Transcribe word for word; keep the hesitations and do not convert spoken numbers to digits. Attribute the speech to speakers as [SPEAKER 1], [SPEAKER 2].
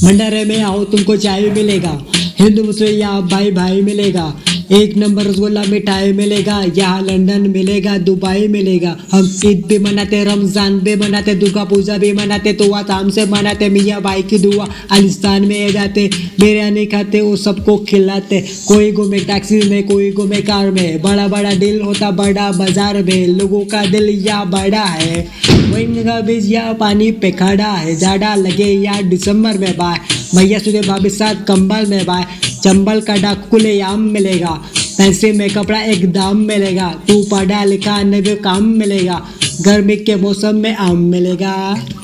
[SPEAKER 1] भंडारे में आओ तुमको चाय मिलेगा, हिंदू मुस्लिम यहाँ भाई भाई मिलेगा, एक नंबर रसगुल्ला मिठाई मिलेगा, यहाँ लंदन मिलेगा, दुबई मिलेगा। हम ईद भी मनाते, रमजान भी मनाते, दुर्गा पूजा भी मनाते, तो आराम से मनाते, मियाँ भाई की दुआ आलिस्तान में जाते, बिरयानी खाते, वो सबको खिलाते। कोई घूमे टैक्सी में, कोई घूमे कार में, बड़ा बड़ा दिल होता बड़ा बाजार में, लोगों का दिल यहाँ बड़ा है, वही का बीज या पानी पे खड़ा है, जाड़ा लगे या दिसंबर में बाय, भैया सुधे भाभी साथ कंबल में बाय, चंबल का डाक खुले आम मिलेगा, पैसे में कपड़ा एक दाम मिलेगा, तू पढ़ा लिखा नहीं भी काम मिलेगा, गर्मी के मौसम में आम मिलेगा।